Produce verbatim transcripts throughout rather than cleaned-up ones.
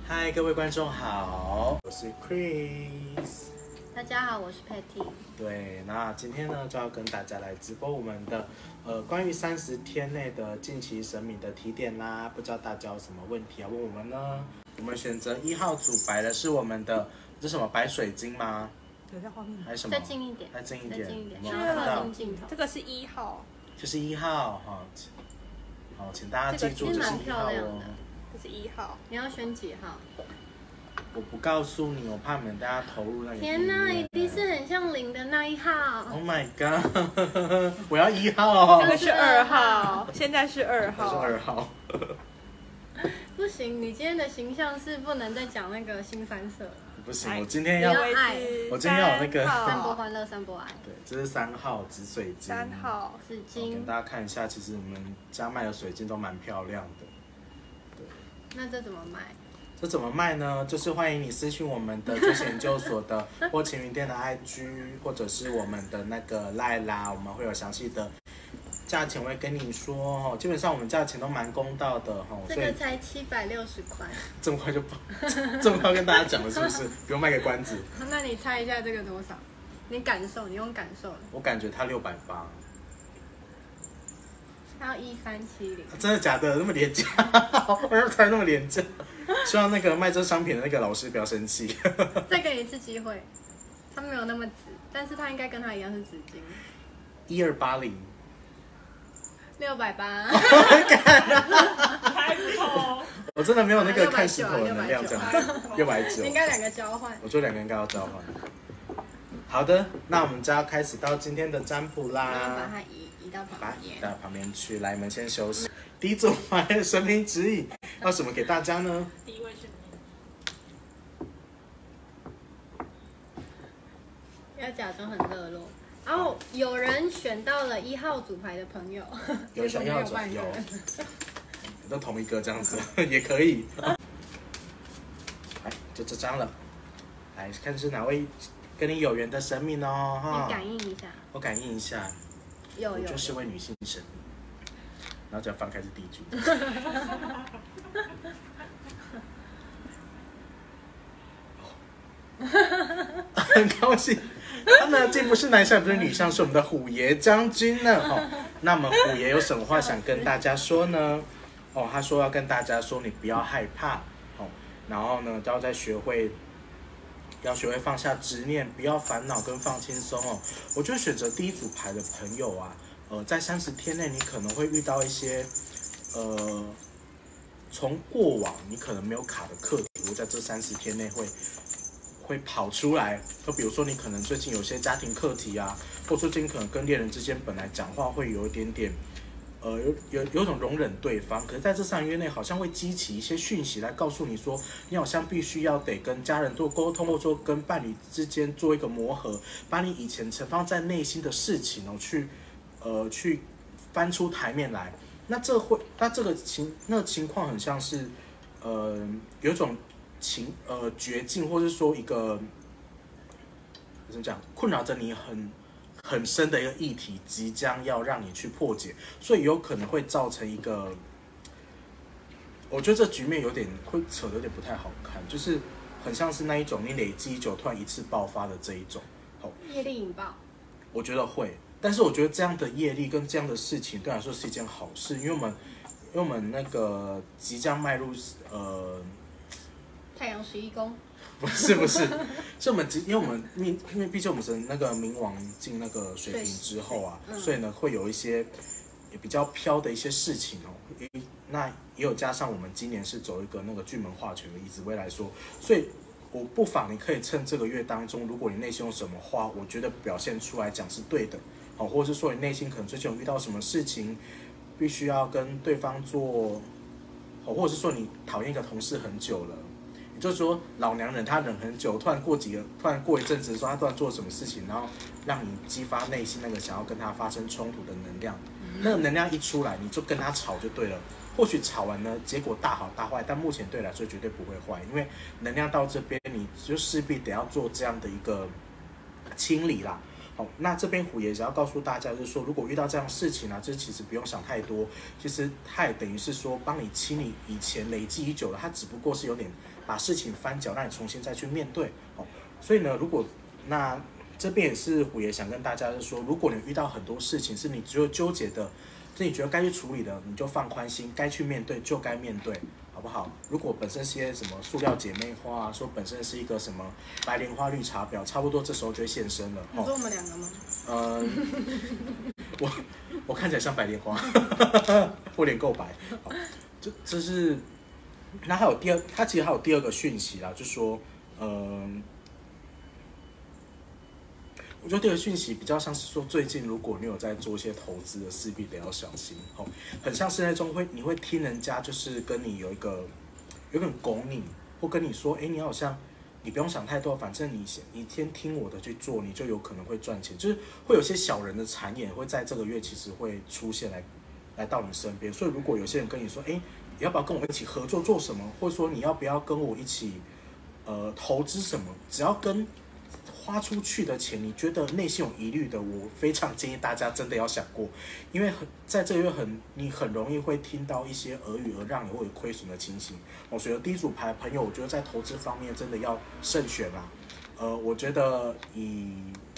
嗨，各位观众好，我是 Chris。 大家好，我是 Patty。 对，那今天呢就要跟大家来直播我们的呃关于三十天内的近期神明的提点啦。不知道大家有什么问题要问我们呢？我们选择一号组摆的是我们的这是什么白水晶吗？ 有在画面还是什么？ 再近一点， 再近一点， 再近一点， 有是没有看到？ 镜头。 这个是一号， 这是一号哈。好，请大家记住，这是一号哦。 这是一号， 你要选几号？ 我不告诉你，我怕你们大家投入那个。 天哪，一定是很像零的那一号。 Oh my god！ 我要一号。 这个是二号，现在是二号。 这是二号。 不行，你今天的形象是不能再讲那个新三色了。 不行，我今天要，我今天要有那个散播欢乐，散播爱。 对，这是三号紫水晶。 三号紫晶。 给大家看一下，其实我们家卖的水晶都蛮漂亮的。对。 那这怎么卖？ 这怎么卖呢？就是欢迎你私讯我们的觉醒研究所的或晴云店的 I G， 或者是我们的那个 Line 啦，我们会有详细的价钱会跟你说哦。基本上我们价钱都蛮公道的哦。 这个才七百六十块。 这么快就这么快跟大家讲了是不是？不用卖个关子。 那你猜一下这个多少？你感受，你用感受的。 我感觉它六百八。 它要一三七零。 真的假的？那么廉价？我要猜那么廉价。希望那个卖这商品的那个老师不要生气。 再给你一次机会，他没有那么紫，但是他应该跟他一样是紫金。 一二八零， 六百八。 开头， 我真的没有那个看石头的能量这样子。六百九， 应该两个交换。 我觉得两个应该要交换。好的，那我们就要开始到今天的占卜啦。 然后把它移移到旁边， 移到旁边去。来，你们先休息。第一组牌的神明指引要什么给大家呢？ 第一位是你，要假装很热络。然后有人选到了一号组牌的朋友， 有想要组有，都同一个这样子也可以。来，就这张了。来看是哪位跟你有缘的神明哦，哈。 你感应一下。 我感应一下。 有有。 就是位女性神明。然后就要翻开是地主。很高兴，他呢既不是男相，也不是女相，是我们的虎爷将军呢。哦，那么虎爷有什么话想跟大家说呢？哦，他说要跟大家说，你不要害怕哦，然后呢，要再学会，要学会放下执念，不要烦恼跟放轻松哦。我就选择第一组牌的朋友啊。呃，在三十天内，你可能会遇到一些，呃，从过往你可能没有卡的课题，我在这三十天内会会跑出来。就比如说，你可能最近有些家庭课题啊，或最近可能跟恋人之间本来讲话会有一点点，呃，有有有种容忍对方，可是在这三个月内，好像会激起一些讯息来告诉你说，你好像必须要得跟家人做沟通，或者说跟伴侣之间做一个磨合，把你以前存放在内心的事情哦去。呃，去翻出台面来，那这会，那这个情，那情况很像是，呃，有一种情，呃，绝境，或是说一个怎么讲，困扰着你很很深的一个议题，即将要让你去破解，所以有可能会造成一个，我觉得这局面有点会扯得有点不太好看，就是很像是那一种你累积久突然一次爆发的这一种，好， 业力引爆， 我觉得会。但是我觉得这样的业力跟这样的事情对我来说是一件好事，因为我们，因为我们那个即将迈入呃， 太阳十一宫， 不是不是，是我们因为我们因因为毕竟我们是那个冥王进那个水瓶之后啊，嗯、所以呢会有一些也比较飘的一些事情哦，那也有加上我们今年是走一个那个巨门化权的以紫微来说，所以。我不妨你可以趁这个月当中，如果你内心有什么话，我觉得表现出来讲是对的，好，或者是说你内心可能最近有遇到什么事情，必须要跟对方做，好，或者是说你讨厌一个同事很久了，也就是说老娘忍他忍很久，突然过几个，突然过一阵子说他突然做了什么事情，然后让你激发内心那个想要跟他发生冲突的能量，那个能量一出来，你就跟他吵就对了。或许吵完呢，结果大好大坏，但目前对来说绝对不会坏，因为能量到这边，你就势必得要做这样的一个清理啦。 好，那这边虎爷只要告诉大家，就是说，如果遇到这样的事情啊，就是其实不用想太多，其实它也等于是说帮你清理以前累积已久的，它只不过是有点把事情翻搅，让你重新再去面对。哦，所以呢，如果那这边也是虎爷想跟大家就是说，如果你遇到很多事情是你只有纠结的，是你觉得该去处理的，你就放宽心，该去面对就该面对。好不好？如果本身是些什么塑料姐妹花啊，说本身是一个什么白莲花绿茶婊，差不多这时候就会现身了。 你说我们两个吗？ 呃，我我看起来像白莲花，我脸够白。好，这这是，那还有第二，它其实还有第二个讯息啦，就说，嗯、呃。我觉得这个讯息比较像是说，最近如果你有在做一些投资的，势必得要小心哦。很像是那种会，你会听人家就是跟你有一个，有点拱你，或跟你说，哎，你好像你不用想太多，反正你你先听我的去做，你就有可能会赚钱。就是会有些小人的谗言会在这个月其实会出现来，来到你身边。所以如果有些人跟你说，哎，你要不要跟我一起合作做什么，或者说你要不要跟我一起，呃，投资什么，只要跟花出去的钱，你觉得内心有疑虑的，我非常建议大家真的要想过，因为很在这个月很你很容易会听到一些耳语，而让你会有亏损的情形。我觉得第一组牌的朋友，我觉得在投资方面真的要慎选啦。呃，我觉得以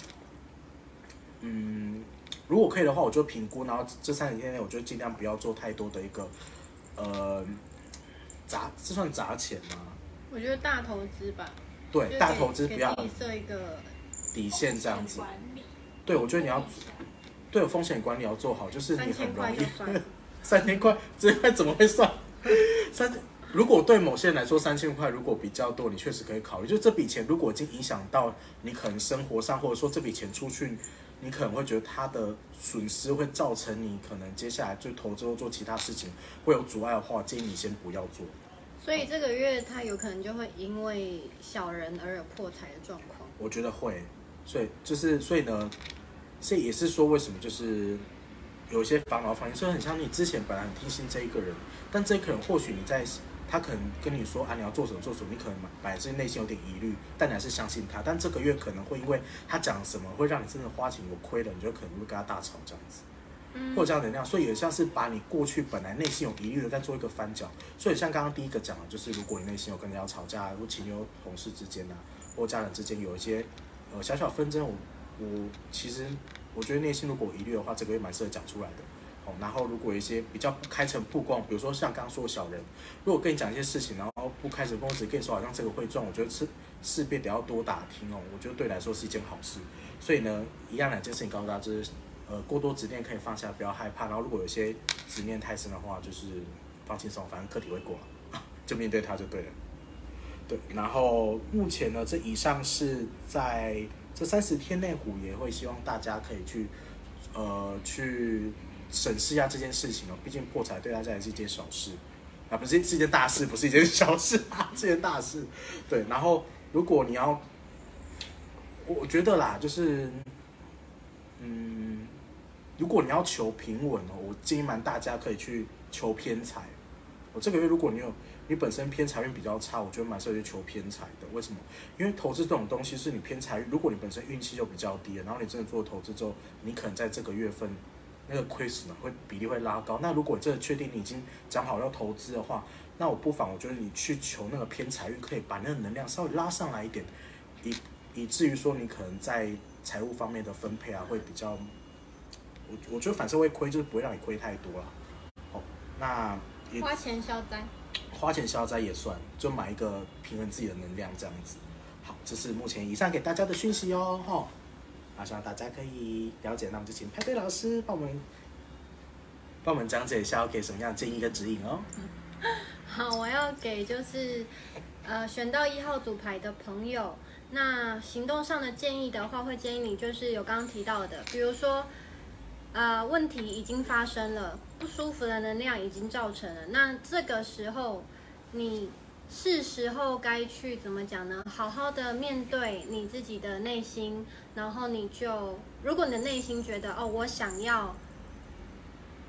嗯，如果可以的话，我就评估，然后这三十天内，我就尽量不要做太多的一个呃砸，这算砸钱吗？ 我觉得大投资吧。 对，大投资不要给自己设一个底线这样子。对，我觉得你要对风险管理要做好，就是你很容易三千块，这块怎么会算？三如果对某些人来说三千块如果比较多，你确实可以考虑，就这笔钱如果已经影响到你可能生活上，或者说这笔钱出去，你可能会觉得它的损失会造成你可能接下来就投资或做其他事情会有阻碍的话，建议你先不要做。 所以这个月他有可能就会因为小人而有破财的状况。 我觉得会，所以就是所以呢，这也是说为什么就是有一些烦恼反应，所以很像你之前本来很听信这一个人，但这一个人或许你在他可能跟你说啊你要做什么做什么，你可能本来是内心有点疑虑，但你还是相信他，但这个月可能会因为他讲什么会让你真的花钱有亏了，你就可能会跟他大吵这样子。或者这样能量，所以也像是把你过去本来内心有疑虑的再做一个翻搅。所以像刚刚第一个讲的，就是如果你内心有跟人家吵架，或情侣、同事之间啊，或家人之间有一些呃小小纷争，我我其实我觉得内心如果有疑虑的话，这个月蛮适合讲出来的。哦，然后如果有一些比较不开诚布公，比如说像刚刚说的小人，如果跟你讲一些事情，然后不开诚布公，只跟你说好像这个会赚，我觉得是势必得要多打听哦。我觉得对你来说是一件好事。所以呢，一样两件事情告诉大家，就是。呃，过多执念可以放下，不要害怕。然后，如果有些执念太深的话，就是放轻松，反正课题会过，就面对它就对了。对，然后目前呢，这以上是在这三十天内，虎爷会希望大家可以去呃去审视一下这件事情哦。毕竟破财对大家也是一件小事啊，不是是一件大事，不是一件小事啊，是一件大事。对，然后如果你要，我我觉得啦，就是嗯。如果你要求平稳哦，我建议蛮大家可以去求偏财。我这个月如果你有你本身偏财运比较差，我觉得蛮适合去求偏财的。为什么？因为投资这种东西是你偏财运，如果你本身运气就比较低，然后你真的做投资之后，你可能在这个月份那个亏损会比例会拉高。那如果你真的确定你已经讲好要投资的话，那我不妨我觉得你去求那个偏财运，可以把那个能量稍微拉上来一点，以以至于说你可能在财务方面的分配啊会比较。我我觉得反正会亏，就是不会让你亏太多啦。哦，那花钱消灾， 花钱消灾也算，就买一个平衡自己的能量这样子。好，这是目前以上给大家的讯息哦，哈、哦。那希望大家可以了解，那我们就请派对老师帮我们帮我们讲解一下，要给什么样的建议跟指引哦。 好，我要给就是呃选到一号组牌的朋友，那行动上的建议的话，会建议你就是有刚刚提到的，比如说。呃，问题已经发生了，不舒服的能量已经造成了。那这个时候，你是时候该去怎么讲呢？好好的面对你自己的内心，然后你就，如果你的内心觉得哦，我想要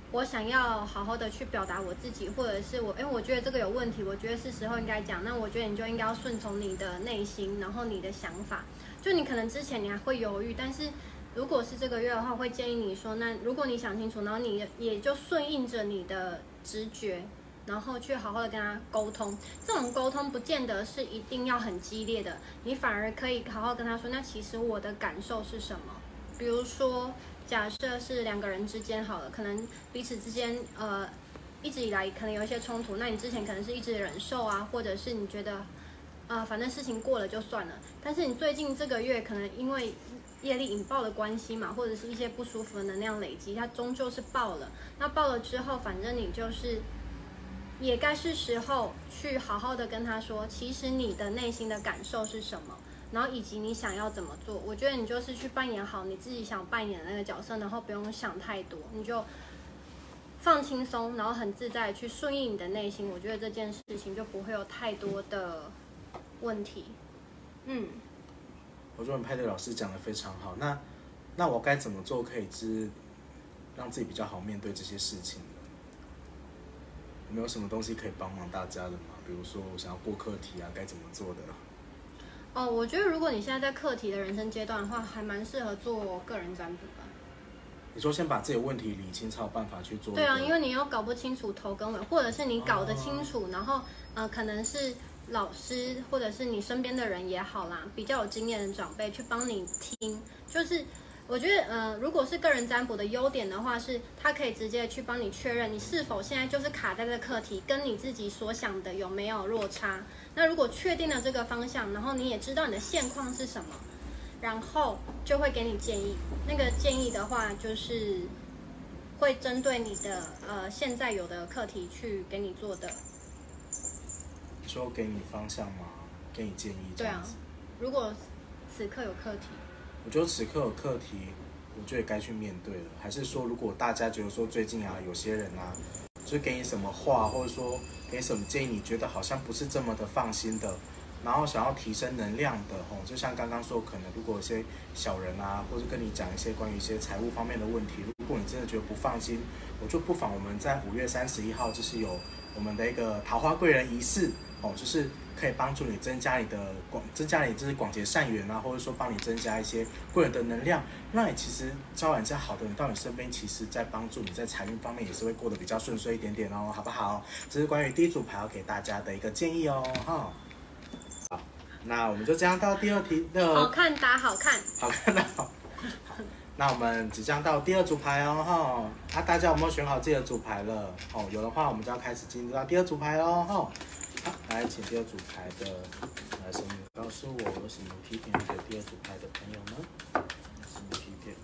我想要好好的去表达我自己，或者是我，哎，我觉得这个有问题，我觉得是时候应该讲。那我觉得你就应该要顺从你的内心，然后你的想法。就你可能之前你还会犹豫，但是如果是这个月的话，我会建议你说，那如果你想清楚，然后你也就顺应着你的直觉，然后去好好的跟他沟通。这种沟通不见得是一定要很激烈的，你反而可以好好跟他说，那其实我的感受是什么？比如说。假设是两个人之间好了，可能彼此之间呃一直以来可能有一些冲突，那你之前可能是一直忍受啊，或者是你觉得呃反正事情过了就算了，但是你最近这个月可能因为业力引爆的关系嘛，或者是一些不舒服的能量累积，它终究是爆了。那爆了之后，反正你就是也该是时候去好好的跟他说，其实你的内心的感受是什么。然后以及你想要怎么做，我觉得你就是去扮演好你自己想扮演的那个角色，然后不用想太多，你就放轻松，然后很自在去顺应你的内心。我觉得这件事情就不会有太多的问题。嗯， 我觉得派对老师讲的非常好。那那我该怎么做可以是让自己比较好面对这些事情呢？有没有什么东西可以帮忙大家的吗？比如说我想要过课题啊，该怎么做的？ 哦，我觉得如果你现在在课题的人生阶段的话，还蛮适合做个人占卜吧。 你说先把自己的问题理清，才有办法去做。 对啊，因为你又搞不清楚头跟尾，或者是你搞得清楚，哦、然后呃，可能是老师或者是你身边的人也好啦，比较有经验的长辈去帮你听，就是我觉得呃，如果是个人占卜的优点的话，是他可以直接去帮你确认你是否现在就是卡在这个课题，跟你自己所想的有没有落差。那如果确定了这个方向，然后你也知道你的现况是什么，然后就会给你建议。那个建议的话，就是会针对你的呃现在有的课题去给你做的。 说给你方向吗？给你建议这样子。 对啊，如果此刻有课题， 我觉得此刻有课题，我觉得该去面对了。还是说，如果大家觉得说最近啊，有些人啊，就是给你什么话，或者说给什么建议，你觉得好像不是这么的放心的，然后想要提升能量的哦，就像刚刚说，可能如果有些小人啊，或者跟你讲一些关于一些财务方面的问题，如果你真的觉得不放心，我就不妨我们在五月三十一号，就是有我们的一个桃花贵人仪式哦，就是可以帮助你增加你的广，增加你就是广结善缘啊，或者说帮你增加一些贵人的能量，让你其实招揽一些好的人到你身边，其实在帮助你在财运方面也是会过得比较顺遂一点点哦，好不好？这是关于第一组牌要给大家的一个建议哦，哈。好，那我们就这样到第二题的。 好看打好看， 好看打好。那我们即将到第二组牌哦，哈。啊，大家有没有选好自己的组牌了？哦，有的话我们就要开始进入到第二组牌喽，哈。好，来，请第二组牌的来神明告诉我有什么批点给第二组牌的朋友呢？什么批点？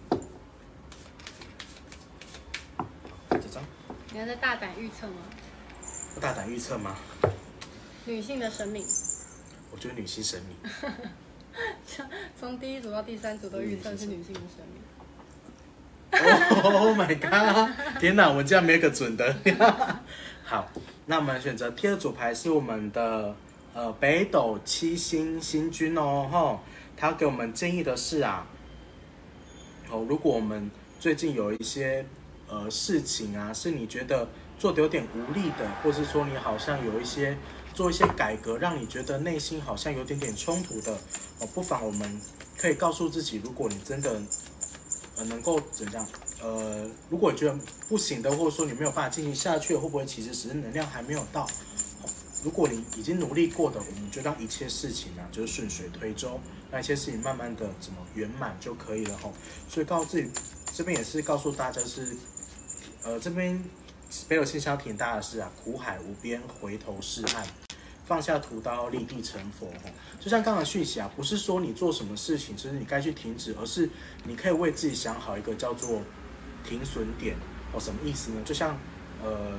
这张。 你要在大胆预测吗？ 大胆预测吗？ 女性的生命。 我觉得女性神明。 从第一组到第三组都预测是女性的生命。 Oh my god！ 天哪，我们竟然没有个准的。好，那我们选择第二组牌是我们的呃北斗七星星君哦，哈，他给我们建议的是啊，哦，如果我们最近有一些呃事情啊，是你觉得做的有点无力的，或是说你好像有一些做一些改革，让你觉得内心好像有点点冲突的，哦，不妨我们可以告诉自己，如果你真的呃能够怎样？呃，如果你觉得不行的，或者说你没有办法进行下去，会不会其实只是能量还没有到？如果你已经努力过的，我们就让一切事情啊，就是顺水推舟，让一切事情慢慢的怎么圆满就可以了吼。所以告诉自己，这边也是告诉大家是，呃，这边北斗星想提醒大家的是啊，苦海无边，回头是岸。放下屠刀，立地成佛。就像刚刚的讯息啊，不是说你做什么事情就是你该去停止，而是你可以为自己想好一个叫做停损点哦。什么意思呢？就像呃，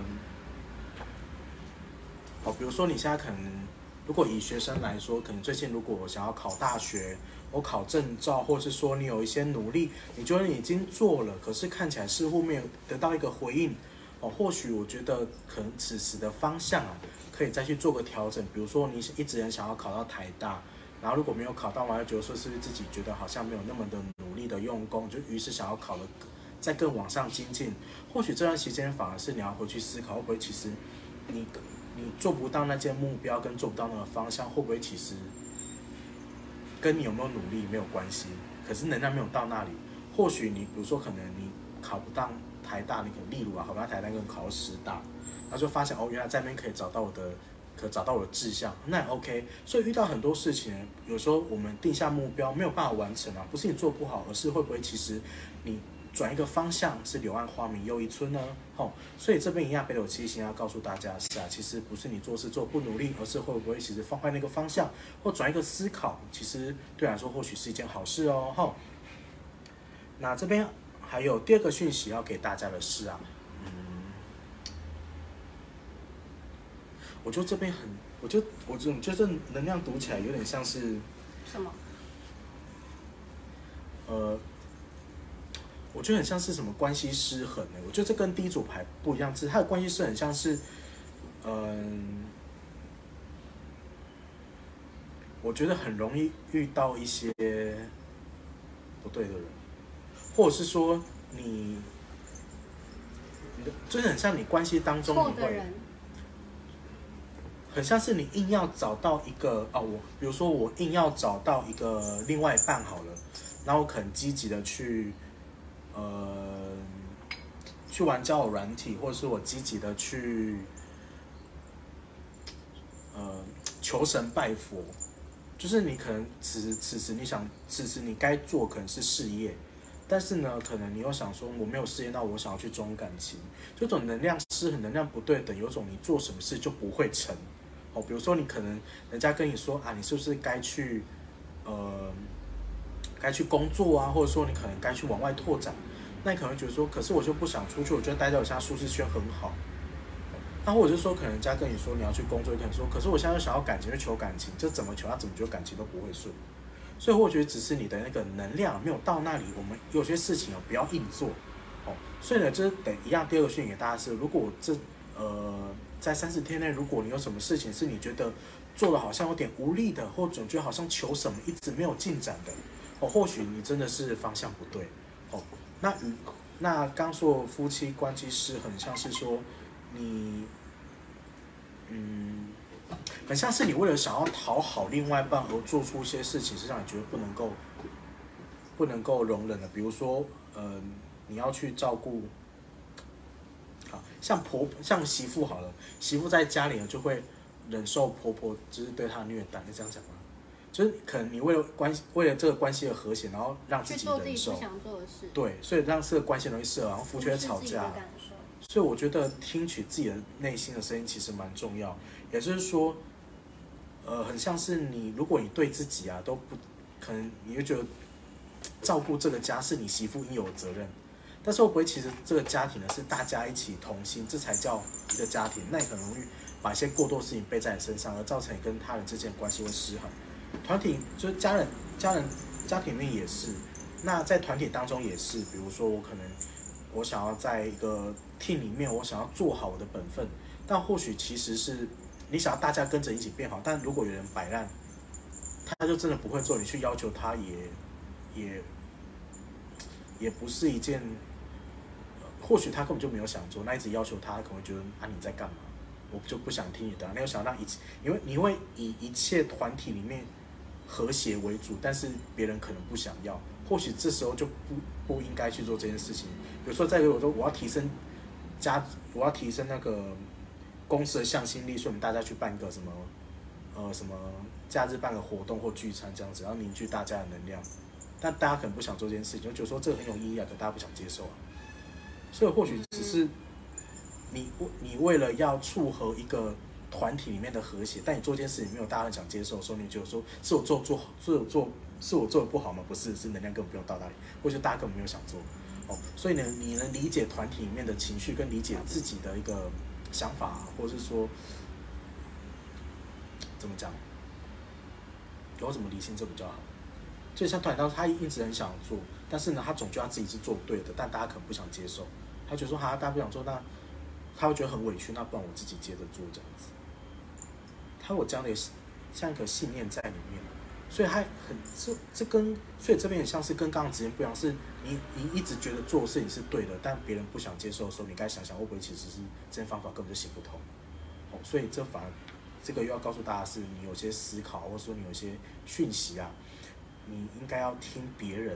哦，比如说你现在可能，如果以学生来说，可能最近如果我想要考大学，我考证照，或是说你有一些努力，你觉得你已经做了，可是看起来似乎没有得到一个回应哦。或许我觉得可能此时的方向啊，可以再去做个调整。比如说你一直很想要考到台大，然后如果没有考到，完了觉得说是不是自己觉得好像没有那么的努力的用功，就于是想要考了再更往上精进，或许这段期间反而是你要回去思考，会不会其实你你做不到那件目标，跟做不到那个方向，会不会其实跟你有没有努力没有关系？可是能量没有到那里，或许你比如说可能你考不到台大，你可能例如啊，考不到台大，跟考到师大，然后就发现哦，原来在那边可以找到我的。可找到我的志向，那也 OK。所以遇到很多事情，有时候我们定下目标没有办法完成啊，不是你做不好，而是会不会其实你转一个方向是柳暗花明又一村呢？哦，所以这边一样，北斗七星要告诉大家是啊，其实不是你做事做不努力，而是会不会其实放换那个方向，或转一个思考，其实对来说或许是一件好事哦。吼，那这边还有第二个讯息要给大家的是啊。我觉得这边很，我就我觉得觉得这能量读起来有点像是什么？ 呃，我觉得很像是什么关系失衡呢？我觉得这跟第一组牌不一样，是它的关系是很像是，嗯，我觉得很容易遇到一些不对的人，或者是说你，你的就是很像你关系当中你会。很像是你硬要找到一个哦，我比如说我硬要找到一个另外一半好了，然后我很积极的去呃去玩交友软体，或者是我积极的去呃求神拜佛，就是你可能此时此时你想此时你该做可能是事业，但是呢，可能你又想说我没有事业，那我想要去重感情，这种能量失衡、能量不对等，有种你做什么事就不会成。哦，比如说你可能人家跟你说啊，你是不是该去，呃，该去工作啊，或者说你可能该去往外拓展，那你可能会觉得说，可是我就不想出去，我觉得待在我现在舒适圈很好。那或者是说，可能人家跟你说你要去工作，可能说，可是我现在又想要感情，去求感情，这怎么求，他怎么求感情都不会顺。所以我觉得只是你的那个能量没有到那里，我们有些事情哦不要硬做。哦，所以呢，就是等一样，第二个讯息给大家是，如果我这呃。在三十天内，如果你有什么事情是你觉得做的好像有点无力的，或总觉得好像求什么一直没有进展的，哦，或许你真的是方向不对，哦，那与那刚说夫妻关系是很像是说你，嗯，很像是你为了想要讨好另外一半而做出一些事情，是让你觉得不能够不能够容忍的，比如说，呃，你要去照顾。像婆像媳妇好了，媳妇在家里呢就会忍受婆婆就是对她的虐待，你这样讲吗？就是可能你为了关系为了这个关系的和谐，然后让自己忍受， 去做自己不想做的事， 对，所以让这个关系容易失衡，然后夫妻会吵架。所以我觉得听取自己的内心的声音其实蛮重要，也就是说，呃，很像是你如果你对自己啊都不可能，你会觉得照顾这个家是你媳妇应有的责任。但是会不会其实这个家庭呢是大家一起同心，这才叫一个家庭？那你很容易把一些过多事情背在你身上，而造成你跟他人之间的关系会失衡。团体就是家人，家人家庭里面也是，那在团体当中也是。比如说我可能我想要在一个 team 里面，我想要做好我的本分，但或许其实是你想要大家跟着一起变好，但如果有人摆烂，他就真的不会做，你去要求他也也也不是一件。或许他根本就没有想做，那一直要求他，可能会觉得啊你在干嘛？我就不想听你的、啊。你有想让一切，因为你会以一切团体里面和谐为主，但是别人可能不想要，或许这时候就不不应该去做这件事情。比如说，在我说我要提升家，我要提升那个公司的向心力，所以我们大家去办个什么呃什么假日办个活动或聚餐这样子，然后凝聚大家的能量。但大家可能不想做这件事情，就觉得说这个很有意义啊，可大家不想接受啊。所以或许只是你你为了要撮合一个团体里面的和谐，但你做一件事情没有大家很想接受的时候，你就说是我做做是我做是我做的不好吗？不是，是能量根本不用到那里，或者大家根本没有想做。哦，所以呢，你能理解团体里面的情绪，跟理解自己的一个想法，或者是说怎么讲，有什么理性这比较好。就像团体当中，他一直很想做，但是呢，他总觉得他自己是做对的，但大家可能不想接受。他觉得说，哈，大家不想做，那他会觉得很委屈，那不然我自己接着做这样子。他有这样的像一个信念在里面， 所以他很这这跟所以这边很像是跟刚刚之前不一样，是你你一直觉得做的事情是对的，但别人不想接受的时候，你该想想会不会其实是这些方法根本就行不通。哦，所以这反而这个又要告诉大家是，你有些思考或者说你有些讯息啊，你应该要听别人，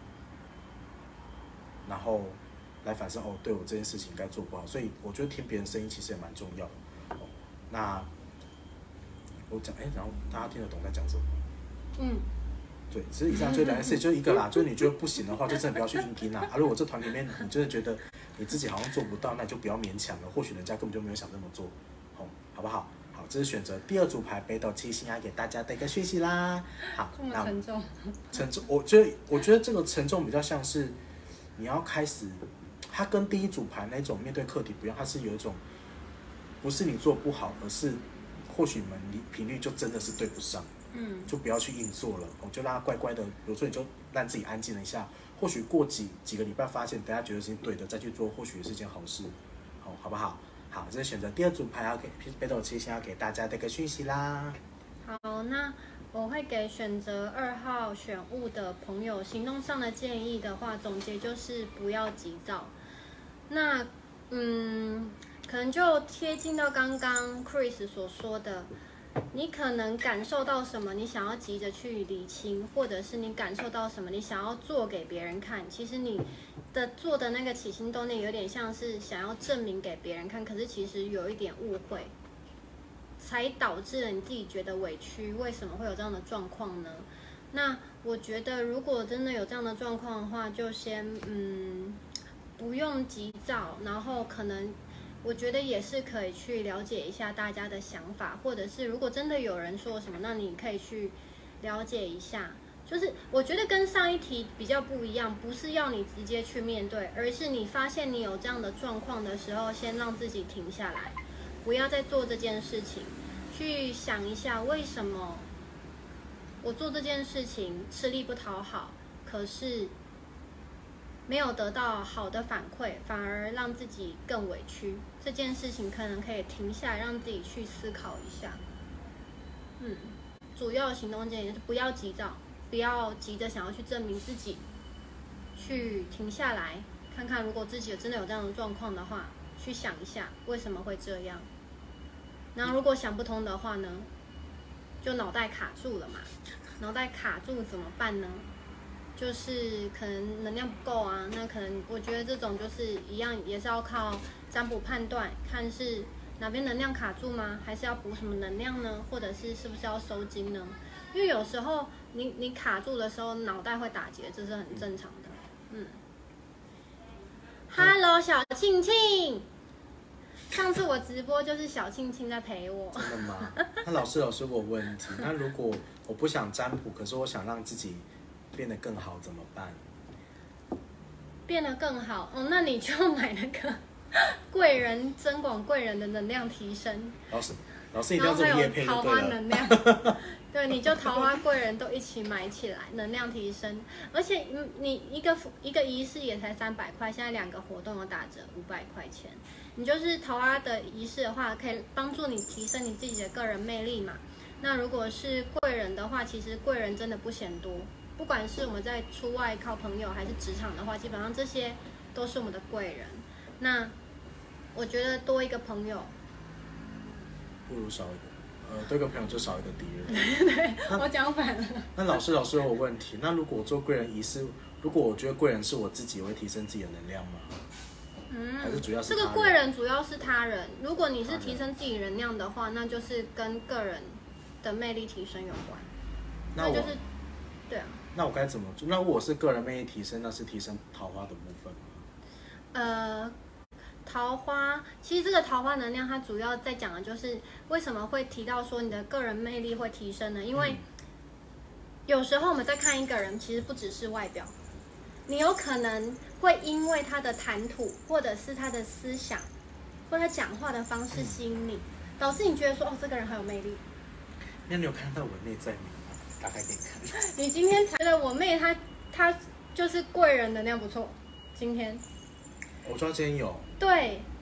然后来反思哦，对我这件事情应该做不好，所以我觉得听别人声音其实也蛮重要的。哦，那我讲哎，然后大家听得懂在讲什么？ 嗯， 对，其实以上就两件事，就一个啦，就是你觉得不行的话，就真的不要去硬拼啦。啊，如果这团里面你真的觉得你自己好像做不到，那你就不要勉强了，或许人家根本就没有想这么做，哦，好不好？好，这是选择第二组牌北斗七星要给大家的一个讯息啦。好， 这么沉重。 沉重，我觉得我觉得这个沉重比较像是你要开始，它跟第一组牌那种面对课题不一样，它是有一种不是你做不好，而是或许你们频率就真的是对不上。嗯，就不要去硬做了，我就让他乖乖的，比如说你就让自己安静了一下，或许过几几个礼拜发现，等下觉得是对的，再去做，或许也是件好事，好，好不好？好，这是选择第二组牌要给北斗七星要给大家的一个讯息啦。 好，那我会给选择二号选物的朋友行动上的建议的话，总结就是不要急躁。那嗯，可能就贴近到刚刚 Chris 所说的。你可能感受到什么，你想要急着去理清，或者是你感受到什么，你想要做给别人看。其实你的做的那个起心动念有点像是想要证明给别人看，可是其实有一点误会，才导致了你自己觉得委屈。为什么会有这样的状况呢？那我觉得如果真的有这样的状况的话，就先嗯不用急躁，然后可能。我觉得也是可以去了解一下大家的想法，或者是如果真的有人说什么，那你可以去了解一下。就是我觉得跟上一题比较不一样，不是要你直接去面对，而是你发现你有这样的状况的时候，先让自己停下来，不要再做这件事情，去想一下为什么我做这件事情吃力不讨好，可是没有得到好的反馈，反而让自己更委屈。这件事情可能可以停下来，让自己去思考一下。嗯，主要的行动建议是不要急躁，不要急着想要去证明自己，去停下来看看，如果自己真的有这样的状况的话，去想一下为什么会这样。然后如果想不通的话呢，就脑袋卡住了嘛。脑袋卡住怎么办呢？就是可能能量不够啊，那可能我觉得这种就是一样，也是要靠占卜判断，看是哪边能量卡住吗？还是要补什么能量呢？或者是是不是要收金呢？因为有时候你你卡住的时候，脑袋会打结，这是很正常的。嗯。Hello， 小庆庆，上次我直播就是小庆庆在陪我。 真的吗？那老师老师我有问题，那如果我不想占卜，可是我想让自己变得更好怎么办？ 变得更好哦，那你就买那个贵人增广贵人的能量提升。 老师，老师一定要做业配就对了。 桃花能量，对，你就桃花贵人都一起买起来，能量提升。而且你一个一个仪式也才三百块，现在两个活动有打折五百块钱。你就是桃花的仪式的话，可以帮助你提升你自己的个人魅力嘛。那如果是贵人的话，其实贵人真的不嫌多。不管是我们在出外靠朋友，还是职场的话，基本上这些都是我们的贵人。那我觉得多一个朋友， 不如少一个，呃，多一个朋友就少一个敌人。 对，我讲反了。 那老师，老师有问题。那如果我做贵人仪式，如果我觉得贵人是我自己，我会提升自己的能量吗？嗯，还是主要是这个贵人主要是他人。如果你是提升自己能量的话，那就是跟个人的魅力提升有关。 那我就是，对啊。 那我该怎么做？那我是个人魅力提升，那是提升桃花的部分吗？ 呃，桃花，其实这个桃花能量，它主要在讲的就是为什么会提到说你的个人魅力会提升呢？因为有时候我们在看一个人，其实不只是外表，你有可能会因为他的谈吐，或者是他的思想，或他讲话的方式吸引你，导致你觉得说，哦，这个人很有魅力。 那你有看到我内在吗？打开给你看。 你今天觉得我妹她她就是贵人能量不错，今天。 我知道今天有。 对，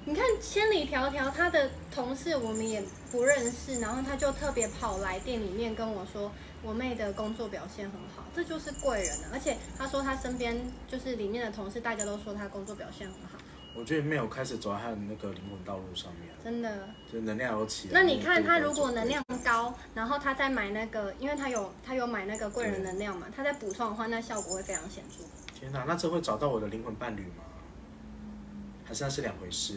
你看千里迢迢，他的同事我们也不认识，然后他就特别跑来店里面跟我说，我妹的工作表现很好，这就是贵人啊！而且他说他身边就是里面的同事，大家都说他工作表现很好。 我觉得没有开始走在他的那个灵魂道路上面， 真的， 就能量有起来。 那你看他如果能量高，然后他再买那个，因为他有他有买那个贵人能量嘛，他再补充的话，那效果会非常显著。 天哪，那这会找到我的灵魂伴侣吗？还是那是两回事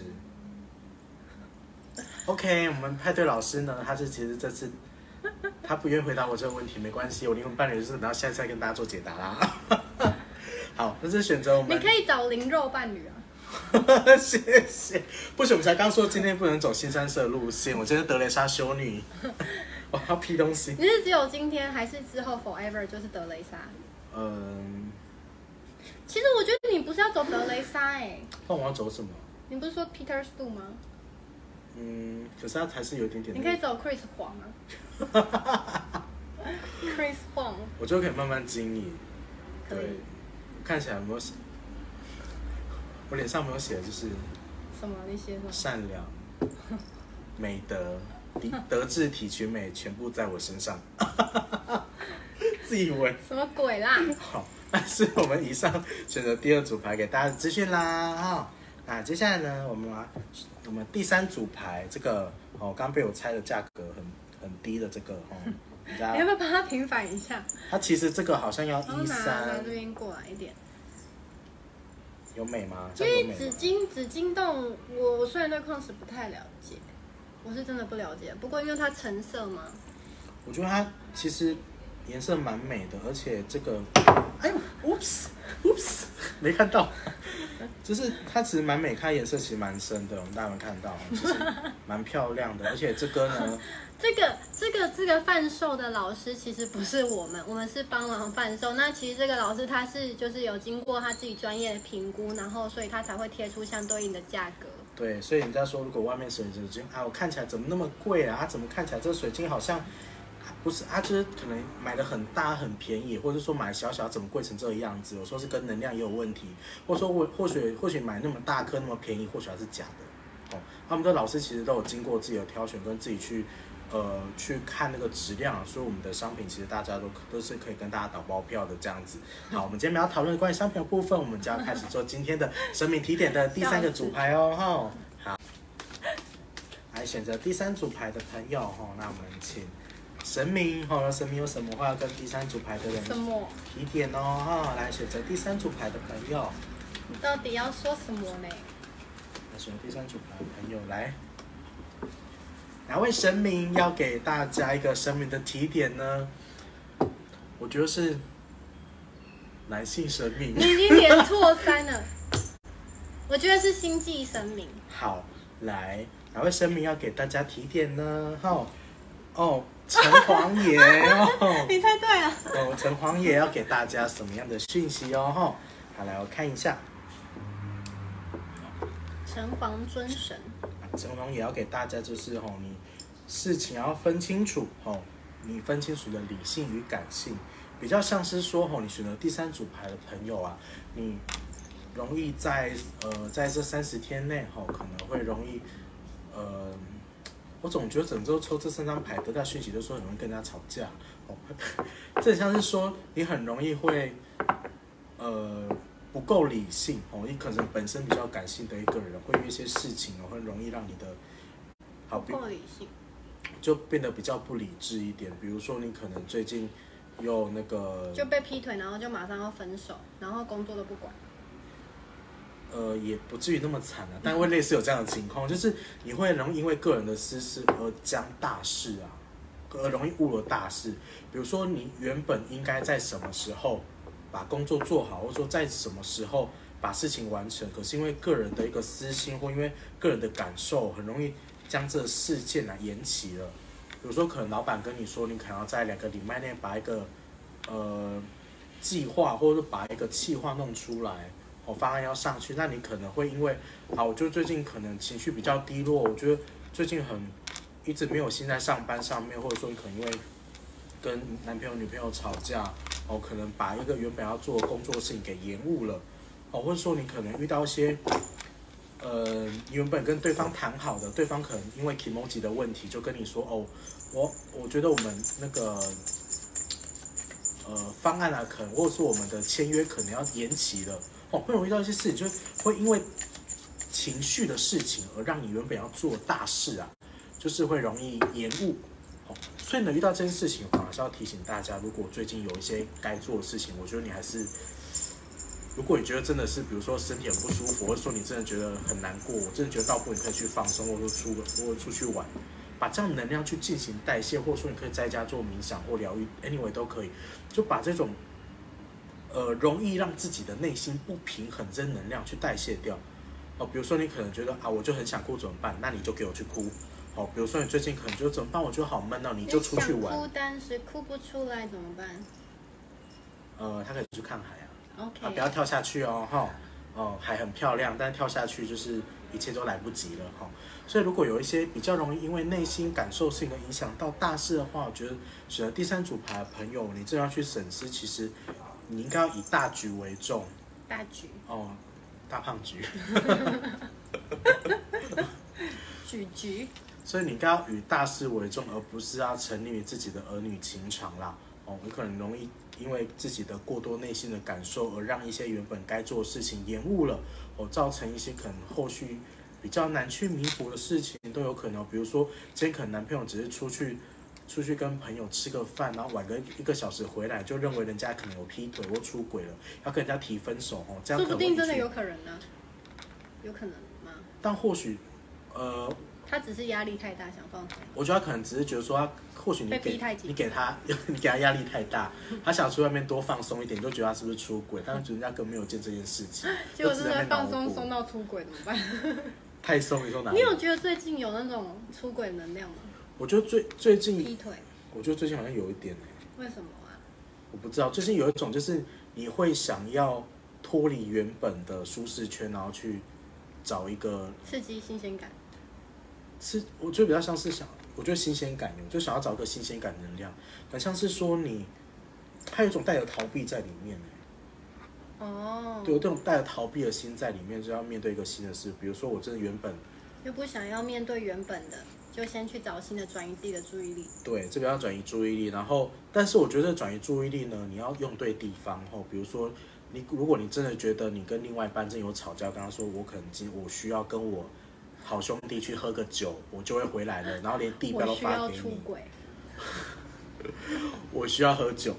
？OK， 我们派对老师呢，他是其实这次他不愿意回答我这个问题，没关系，我灵魂伴侣就是等到下次再跟大家做解答啦。好，那是选择我们。 你可以找灵肉伴侣啊。 谢谢。不行，我们才刚说今天不能走新三色路线，我今天德雷莎修女，我要批东西。 你是只有今天，还是之后 forever 就是德雷莎？ 嗯。 其实我觉得你不是要走德雷莎哎、欸， 那我要走什么？ 你不是说 Peter Stu 吗？ 嗯，可是他还是有一点点。 你可以走 Chris 黄啊。Chris 黄。 我就可以慢慢经营。 可以。 看起来有没有？我脸上没有写的就是什么？你写什么？ 善良、美德、德智体群美，全部在我身上。自以为什么鬼啦？ 好，那是我们以上选择第二组牌给大家的资讯啦。哈，那接下来呢，我们啊，我们第三组牌这个哦，刚被我猜的价格很很低的这个哦， 你要不要帮他平反一下？ 它其实这个好像要一三。 拿这边过来一点。 有美吗？ 因为紫金紫金洞，我我虽然对矿石不太了解，我是真的不了解。不过因为它橙色嘛， 我觉得它其实颜色蛮美的，而且这个，哎呦 ，oops，oops， 没看到，就是它其实蛮美，它颜色其实蛮深的，我们大家有看到，其实蛮漂亮的，而且这个呢。 这个这个这个贩售的老师其实不是我们，我们是帮忙贩售。那其实这个老师他是就是有经过他自己专业的评估，然后所以他才会贴出相对应的价格。 对，所以人家说如果外面水晶啊，我看起来怎么那么贵啊？它怎么看起来这个水晶好像不是？它就是可能买的很大很便宜，或者说买小小怎么贵成这个样子？我说是跟能量也有问题，或者说我或许或许买那么大颗那么便宜，或许还是假的。哦，他们的老师其实都有经过自己的挑选跟自己去。呃，去看那个质量，所以我们的商品其实大家都都是可以跟大家打包票的这样子。好，我们今天要讨论关于商品的部分，我们就要开始做今天的神明提点的第三个组牌哦。哈，好，来选择第三组牌的朋友哈，那我们请神明哈，神明有什么话要跟第三组牌的人提点哦？哈，来选择第三组牌的朋友， 你到底要说什么呢？ 来选择第三组牌的朋友来。哪位神明要给大家一个神明的提点呢？我觉得是男性神明。 你已经连错三了。我觉得是星际神明。 好，来，哪位神明要给大家提点呢？哈，哦，城隍爷哦。 你猜对了。 哦，城隍爷要给大家什么样的讯息哦？哈，好，来我看一下。 城隍尊神。 城隍也要给大家就是吼，你事情要分清楚吼，你分清楚的理性与感性，比较像是说吼，你选择第三组牌的朋友啊，你容易在呃在这三十天内吼，可能会容易呃，我总觉得整周抽这三张牌得到讯息，就是说很容易跟人家吵架哦，这像是说你很容易会呃。不够理性哦，你可能本身比较感性的一个人，会有一些事情哦，会容易让你的好不够理性， 就变得比较不理智一点。比如说，你可能最近有那个就被劈腿，然后就马上要分手，然后工作都不管。 呃，也不至于那么惨啊，但会类似有这样的情况，就是你会容易因为个人的私事而将大事啊，而容易误了大事。比如说，你原本应该在什么时候把工作做好，或者说在什么时候把事情完成，可是因为个人的一个私心或因为个人的感受，很容易将这事件啊延期了。比如说，可能老板跟你说，你可能要在两个礼拜内把一个呃计划，或者是把一个企划弄出来，哦，方案要上去，那你可能会因为，好，我就最近可能情绪比较低落，我觉得最近很一直没有心在上班上面，或者说你可能因为跟男朋友、女朋友吵架，哦，可能把一个原本要做的工作事情给延误了，哦，或者说你可能遇到一些呃，你原本跟对方谈好的，对方可能因为 kimoji 的问题，就跟你说哦，我我觉得我们那个呃方案啊，可能或者是我们的签约可能要延期了，哦，会有遇到一些事情，就会因为情绪的事情而让你原本要做大事啊，就是会容易延误。哦，所以呢，遇到这件事情，反而是要提醒大家，如果最近有一些该做的事情，我觉得你还是。如果你觉得真的是，比如说身体很不舒服，或者说你真的觉得很难过，我真的觉得倒不如你可以去放松，或者说出或者出去玩，把这样的能量去进行代谢，或者说你可以在家做冥想或疗愈 ，anyway 都可以，就把这种呃容易让自己的内心不平衡这能量去代谢掉。哦，比如说你可能觉得啊，我就很想哭怎么办？那你就给我去哭。哦，比如说你最近可能觉得怎么办？我觉得好闷哦，你就出去玩。 想哭，但是哭不出来怎么办？ 呃，他可以去看海啊。 OK，、 啊、不要跳下去哦，哈，哦，海很漂亮，但是跳下去就是一切都来不及了，哈。所以如果有一些比较容易因为内心感受性的影响到大事的话，我觉得选择第三组牌的朋友，你这要去审视，其实你应该要以大局为重。 大局。 哦，大胖局。 局局。 所以你应该要以大事为重，而不是要沉溺于自己的儿女情长啦。哦，有可能容易因为自己的过多内心的感受，而让一些原本该做的事情延误了，哦，造成一些可能后续比较难去弥补的事情都有可能。比如说，今天可能男朋友只是出去出去跟朋友吃个饭，然后晚个一个小时回来，就认为人家可能有劈腿或出轨了，要跟人家提分手哦，这样可能说不定真的有可能呢，有可能吗？ 但或许，呃。 他只是压力太大，想放松。 我觉得他可能只是觉得说他，或许你给你给他，你给他压力太大，他想出外面多放松一点，你就觉得他是不是出轨？但是人家根本没有见这件事情， 结果真的放松松到出轨怎么办？ 太松，你说哪里？ 你有觉得最近有那种出轨能量吗？ 我觉得最最近劈腿， 我觉得最近好像有一点、欸、 为什么啊？ 我不知道，最近有一种就是你会想要脱离原本的舒适圈，然后去找一个刺激新鲜感。 是，我觉得比较像是想，我觉得新鲜感，我就想要找个新鲜感能量，很像是说你，它有一种带着逃避在里面。 哦。 对，有这种带着逃避的心在里面，就要面对一个新的事。比如说，我真的原本又不想要面对原本的，就先去找新的，转移自己的注意力。 对，这个要转移注意力，然后，但是我觉得转移注意力呢，你要用对地方哦。比如说，你如果你真的觉得你跟另外一半真有吵架，跟他说我可能今我需要跟我好兄弟去喝个酒，我就会回来了，然后连地标都发给你。 我需要出轨。 我需要喝酒，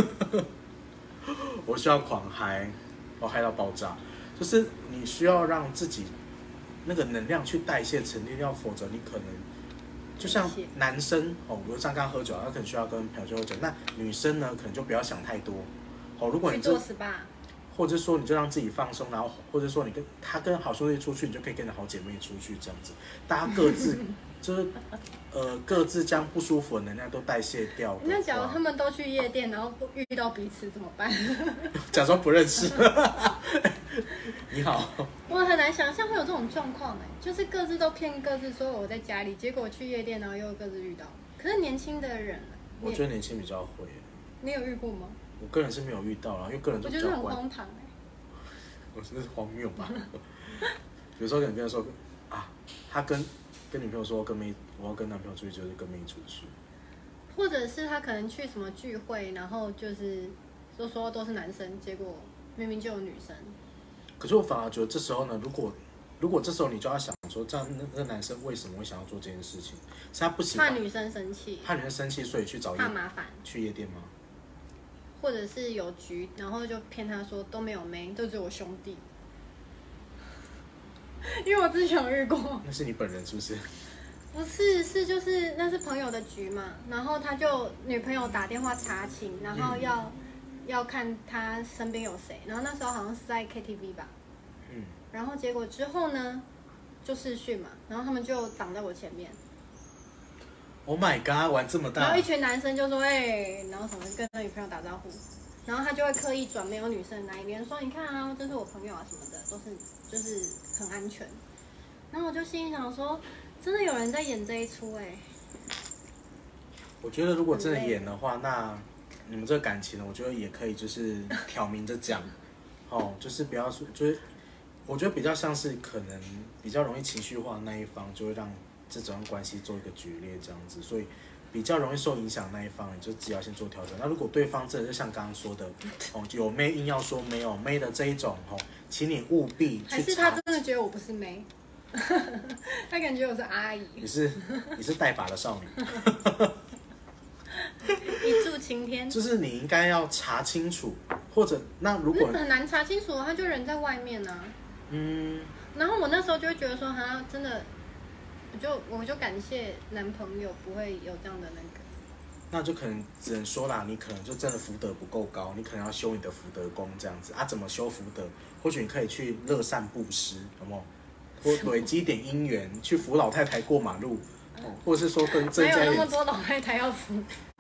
我需要狂嗨，我嗨到爆炸。就是你需要让自己那个能量去代谢沉淀掉，否则你可能就像男生哦，比如像刚刚喝酒，他可能需要跟朋友去喝酒。那女生呢，可能就不要想太多哦。如果你做 S P A。 或者说你就让自己放松，然后或者说你跟他跟好兄弟出去，你就可以跟你的好姐妹出去，这样子，大家各自就是呃各自将不舒服的能量都代谢掉。 那假如他们都去夜店，然后遇到彼此怎么办？ 假装不认识。你好。 我很难想象会有这种状况哎，就是各自都骗各自说我在家里，结果去夜店，然后又各自遇到。可是年轻的人， 我觉得年轻比较会。 你有遇过吗？ 我个人是没有遇到啦，因为个人就比较我觉得很荒唐哎。 我真的是荒谬吧？有时候跟女朋友说啊，他跟跟女朋友说跟妹，我要跟男朋友出去，就是跟妹出去。 或者是他可能去什么聚会，然后就是都说都是男生，结果明明就有女生。 可是我反而觉得这时候呢，如果如果这时候你就要想说，这样那那男生为什么会想要做这件事情？是他不喜欢怕女生生气， 怕女生生气，所以去找怕麻烦， 去夜店吗？ 或者是有局，然后就骗他说都没有妹，都只有我兄弟。因为我之前有遇过。 那是你本人是不是？ 不是，是就是那是朋友的局嘛，然后他就女朋友打电话查寝，然后要、嗯、要看他身边有谁，然后那时候好像是在 K T V 吧，嗯，然后结果之后呢就视讯嘛，然后他们就挡在我前面。 Oh my god， 玩这么大！ 然后一群男生就说：“哎、欸，然后什么跟他女朋友打招呼，然后他就会刻意转没有女生那一边，说你看啊，这是我朋友啊什么的，都是就是很安全。”然后我就心里想说，真的有人在演这一出哎、欸。 我觉得如果真的演的话，那你们这个感情呢，我觉得也可以就是挑明着讲，哦，就是不要说，就是我觉得比较像是可能比较容易情绪化的那一方，就会让这段关系做一个决裂这样子，所以比较容易受影响那一方，你就自己要先做调整。那如果对方真的就像刚刚说的，哦，有妹硬要说没有妹的这一种，哦，请你务必去查。 还是他真的觉得我不是妹，他感觉我是阿姨。 你是你是带把的少女。 一柱擎天。 就是你应该要查清楚，或者那如果很难查清楚，他就人在外面啊。 嗯。 然后我那时候就会觉得说，哈，真的，我就我就感谢男朋友不会有这样的那个。 那就可能只能说啦，你可能就真的福德不够高，你可能要修你的福德功这样子啊。怎么修福德？或许你可以去乐善布施，有没有？或累积一点姻缘，去扶老太太过马路，哦、或者是说跟增加一点。 没有那么多老太太要扶。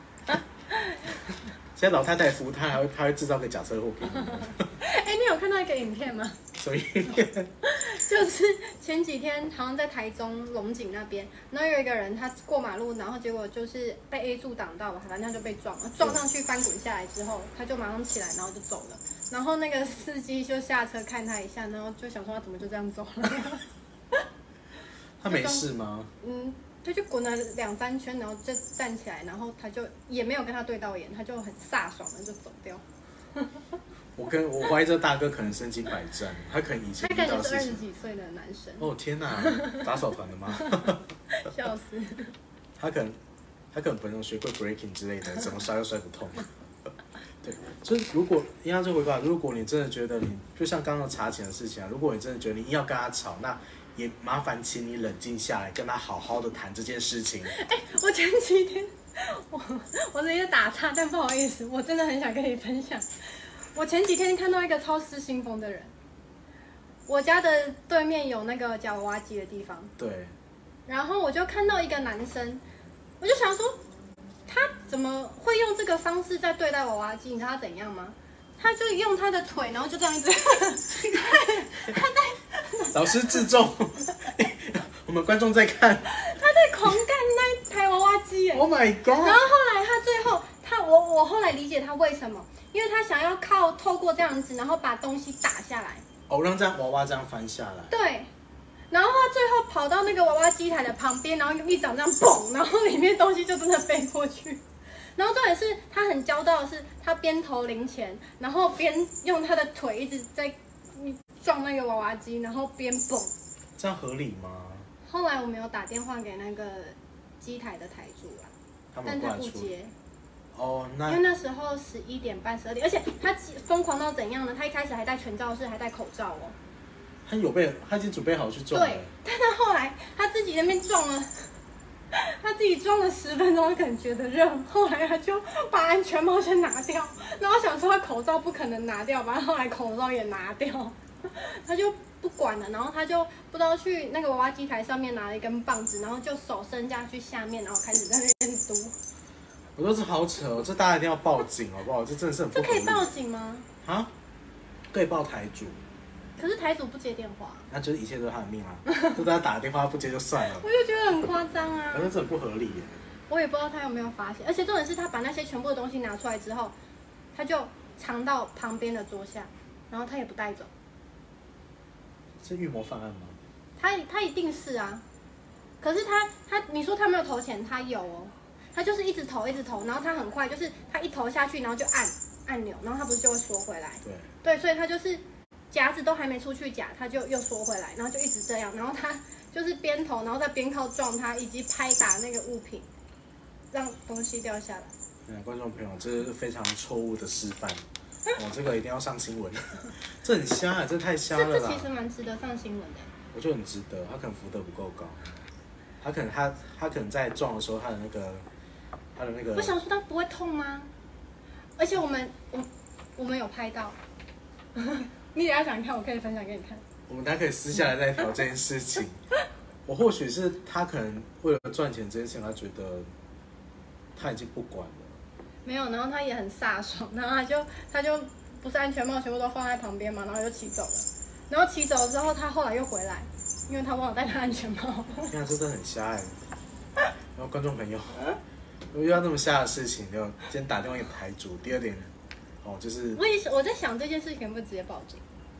现在老太太扶她，还会她会制造个假车祸给你。 哎、欸，你有看到一个影片吗？ 什么影片？ 就是前几天好像在台中龙井那边，然后有一个人他过马路，然后结果就是被 A 柱挡到吧，反正他就被撞了，撞上去翻滚下来之后，他就马上起来，然后就走了。然后那个司机就下车看他一下，然后就想说他怎么就这样走了？ 他没事吗？ 嗯。他就滚了两三圈，然后就站起来，然后他就也没有跟他对到眼，他就很飒爽的就走掉。 我跟我怀疑这大哥可能身经百战，他可能以前遇到的事情。 他感觉是二十几岁的男生。 哦天哪，打手团的吗？ 笑死。 他可能他可能本身学过 breaking 之类的，怎么摔都摔不痛。对，就是如果应该就回答，如果你真的觉得你就像刚刚查钱的事情啊，如果你真的觉得你硬要跟他吵，那也麻烦请你冷静下来，跟他好好的谈这件事情。 哎、欸，我前几天我我直接打岔，但不好意思，我真的很想跟你分享。我前几天看到一个超失心疯的人，我家的对面有那个夹娃娃机的地方， 对， 然后我就看到一个男生，我就想说，他怎么会用这个方式在对待娃娃机？你知道他怎样吗？他就用他的腿，然后就这样一直，他在老师自重，我们观众在看， 他在狂干那台娃娃机耶 ！Oh my god！ 然后后来他最后，他我我后来理解他为什么，因为他想要靠透过这样子，然后把东西打下来， 哦，让这样娃娃这样翻下来。 对。然后他最后跑到那个娃娃机台的旁边，然后用一掌这样嘣，然后里面东西就真的飞过去。然后重点是他很骄傲的是，他边投零钱，然后边用他的腿一直在撞那个娃娃机，然后边蹦。 这样合理吗？ 后来我们有打电话给那个机台的台主啦，但他不接。 哦，那因为那时候十一点半、十二点，而且他疯狂到怎样呢？他一开始还戴全罩式，还戴口罩哦。 他有备，他已经准备好去撞了。 对，但他后来他自己那边撞了。他自己装了十分钟，可能觉得热，后来他就把安全帽先拿掉，然后想说他口罩不可能拿掉吧，后来口罩也拿掉，他就不管了，然后他就不知道去那个娃娃机台上面拿了一根棒子，然后就手伸下去下面，然后开始在那边嘟。 我说这好扯哦，这大家一定要报警好不好？这真的是很不合理。 这可以报警吗？ 啊，可以报台主。 可是台主不接电话， 那就是一切都是他的命啊！就大家打电话不接就算了。 我就觉得很夸张啊！ 我觉得这很不合理耶。 我也不知道他有没有发现，而且重点是他把那些全部的东西拿出来之后，他就藏到旁边的桌下，然后他也不带走。 是预谋犯案吗？ 他他一定是啊，可是他他你说他没有投钱，他有哦，他就是一直投一直投，然后他很快就是他一投下去，然后就按按钮，然后他不是就会缩回来？ 对对，所以他就是夹子都还没出去夹，他就又缩回来，然后就一直这样，然后他就是边投，然后再边靠撞他，以及拍打那个物品，让东西掉下来。 嗯，观众朋友，这是非常错误的示范。哦，这个一定要上新闻，这很瞎啊，这太瞎了啦！ 这其实蛮值得上新闻的。 我觉得很值得，他可能福德不够高，他可能他他可能在撞的时候，他的那个他的那个。 我想说他不会痛吗？而且我们我我们有拍到，你等一下想看，我可以分享给你看。 我们大家可以私下来再聊这件事情。我或许是他可能为了赚钱这件事情，他觉得他已经不管了。 没有，然后他也很飒爽，然后他就他就不是安全帽全部都放在旁边嘛，然后就骑走了。然后骑走了之后，他后来又回来，因为他忘了戴他安全帽。 天啊，这真的很瞎哎！然后观众朋友，如果遇到那么瞎的事情，就今天打电话给台主。第二点，哦，就是我也我在想这件事情可不可以直接报警？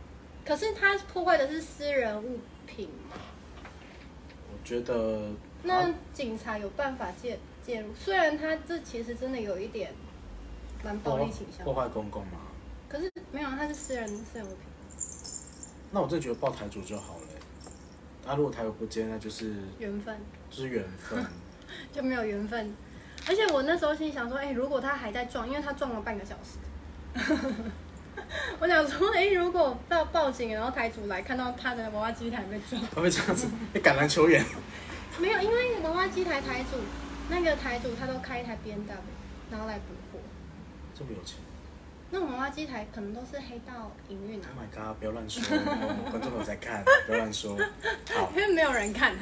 可是他破坏的是私人物品嘛？ 我觉得那警察有办法介介入，虽然他这其实真的有一点蛮暴力倾向， 破坏公共嘛。 可是没有，他是私人私人物品。 那我真的觉得报台主就好了。他、啊、如果台主不接，那就是缘分， 就是缘分， 就没有缘分。而且我那时候心里想说，哎、欸，如果他还在撞，因为他撞了半个小时，我想说，哎、欸，如果到报警，然后台主来看到他的娃娃机台被撞， 会不会这样子？你橄榄球员？ 没有，因为娃娃机台台主那个台主他都开一台 B M W， 然后来补货。 这么有钱？ 那种娃娃机台可能都是黑道营运啊。 Oh my god！ 不要乱说，观众有在看，不要乱说。好， 因为没有人看。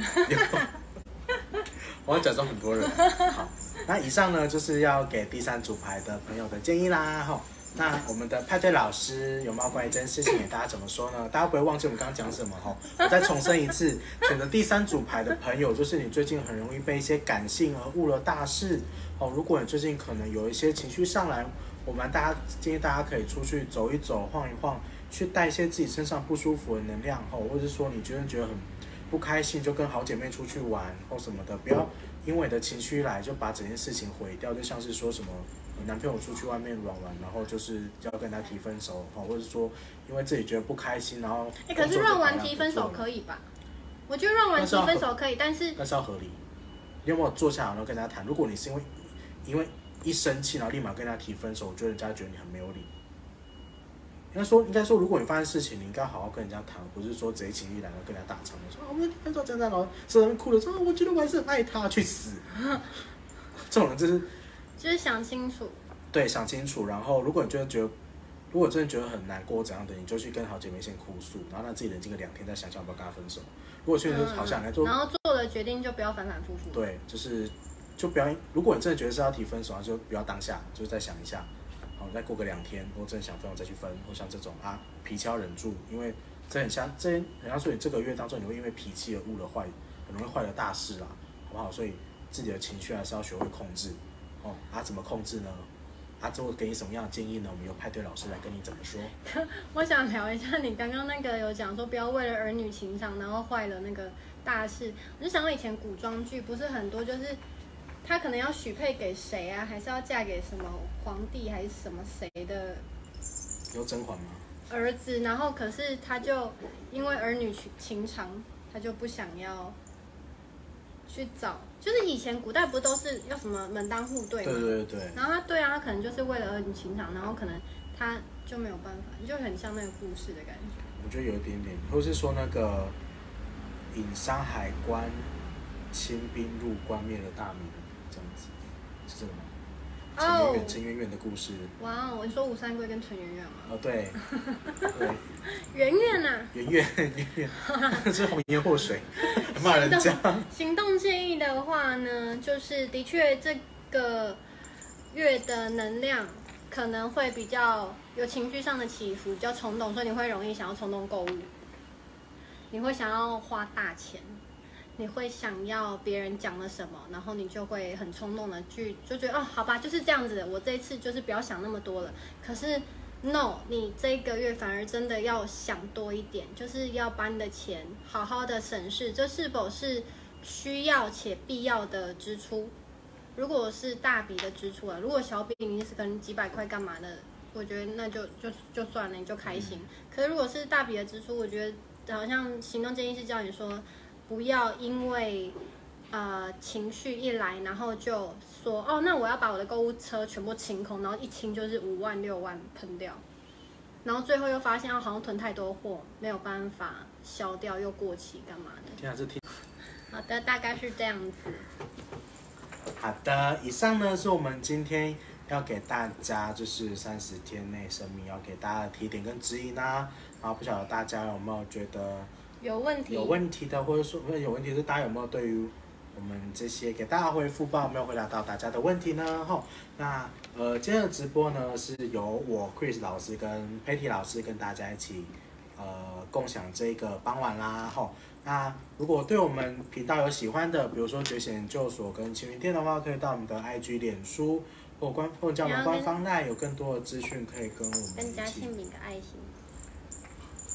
我要假装很多人。好，那以上呢就是要给第三组牌的朋友的建议啦。哈，那我们的派对老师有没有关于这件事情给大家怎么说呢？大家不会忘记我们刚刚讲什么哈？我再重申一次，选择第三组牌的朋友，就是你最近很容易被一些感性而误了大事哦。如果你最近可能有一些情绪上来，我们大家建议大家可以出去走一走、晃一晃，去带一些自己身上不舒服的能量哦，或者是说你觉得觉得很不开心，就跟好姐妹出去玩或什么的，不要因为你的情绪来就把整件事情毁掉，就像是说什么男朋友出去外面玩玩，然后就是要跟他提分手哦，或者说因为自己觉得不开心，然后哎、欸，可是乱玩提分手可以吧？我觉得乱玩提分手可以，但是那是要合理。你有没有坐下来然后跟他谈？如果你是因为因为一生气，然后立马跟他提分手，我觉得人家觉得你很没有理。应该说，应该说，如果你发生事情，你应该好好跟人家谈，不是说贼情一来然后跟人家大吵，说、啊、我们分手真的，然后这人哭了，说、啊、我觉得我还是很爱他，去死。这种人就是就是想清楚， 对，想清楚。然后，如果你觉得觉得，如果真的觉得很难过怎样的，你就去跟好姐妹先哭诉，然后让自己冷静个两天，再想想要不要跟他分手。如果确实好想来做、 嗯，然后做的决定就不要反反复复。 对，就是。就不要，如果你真的觉得是要提分手，就不要当下，就是再想一下，好，再过个两天，如果真的想分，我再去分。或像这种啊，脾气要忍住，因为这很像，这人家说你这个月当中你会因为脾气而误了坏，很容易坏了大事啦，好不好？所以自己的情绪还是要学会控制。哦，啊，怎么控制呢？啊，之后给你什么样的建议呢？我们由派对老师来跟你怎么说。 我想聊一下你刚刚那个有讲说不要为了儿女情长，然后坏了那个大事。我就想到以前古装剧不是很多就是。她可能要许配给谁啊？还是要嫁给什么皇帝还是什么谁的？ 有甄嬛吗？ 儿子，然后可是她就因为儿女情长，她就不想要去找。就是以前古代不都是要什么门当户对吗？ 对对对。 然后他对啊，他可能就是为了儿女情长，然后可能他就没有办法，就很像那个故事的感觉。 我觉得有一点点，或是说那个引山海关清兵入关灭了大明。这样子是这个吗？陈圆圆，陈圆圆的故事。 哇哦，你说吴三桂跟陈圆圆吗？ 哦，对，对。 圆圆呐。 圆圆，圆圆，这是红颜祸水，骂人家。 行动建议的话呢，就是的确这个月的能量可能会比较有情绪上的起伏，比较冲动，所以你会容易想要冲动购物，你会想要花大钱。你会想要别人讲了什么，然后你就会很冲动的去就觉得哦，好吧，就是这样子的，我这一次就是不要想那么多了。可是 no， 你这个月反而真的要想多一点，就是要把你的钱好好的审视，这是否是需要且必要的支出。如果是大笔的支出啊，如果小笔你是可能几百块干嘛的，我觉得那就就就算了，你就开心。可是如果是大笔的支出，我觉得好像行动建议是叫你说。不要因为呃情绪一来，然后就说哦，那我要把我的购物车全部清空，然后一清就是五万六万喷掉，然后最后又发现哦，好像囤太多货，没有办法消掉，又过期干嘛的？ 天啊，这听。 好的，大概是这样子。 好的，以上呢是我们今天要给大家就是三十天内生命要给大家的提点跟指引啦。然后不晓得大家有没有觉得？ 有问题， 有问题的，或者说有问题是大家有没有对于我们这些给大家回复，不知道有没有回答到大家的问题呢？吼，那呃今天的直播呢是由我 Chris 老师跟 Patty 老师跟大家一起呃共享这个傍晚啦。吼，那如果对我们频道有喜欢的，比如说觉醒研究所跟晴云店的话，可以到我们的 I G 脸书或官或者我们官方 LINE 有更多的资讯可以跟我们跟嘉一起。 庆饼个爱心。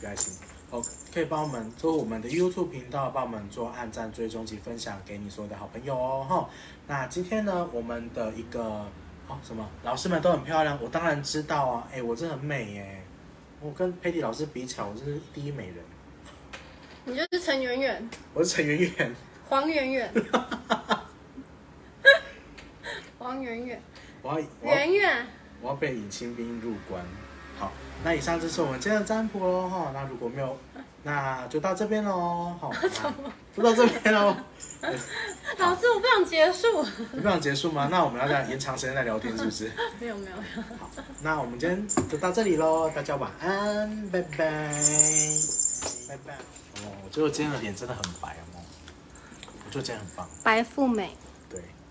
比爱心。哦，可以帮我们做我们的 YouTube 频道，帮我们做按赞、追踪及分享给你所有的好朋友哦。哈，那今天呢，我们的一个哦什么老师们都很漂亮，我当然知道啊，哎，我真的很美耶，我跟佩蒂老师比起来，我真是第一美人。 你就是陈圆圆， 我是陈圆圆， 黄圆圆，黄圆圆， 我要我要圆圆。 我要被引清兵入关。好，那以上就是我们今天的占卜喽哈。那如果没有，那就到这边喽。好，就到这边喽。 老师，我不想结束。 你不想结束吗？那我们要这样延长时间来聊天，是不是？ 没有没有没有。 好，那我们今天就到这里喽，大家晚安，拜拜，拜拜。哦，我觉得我今天的脸真的很白哦，我觉得今天很棒。 白富美。 对。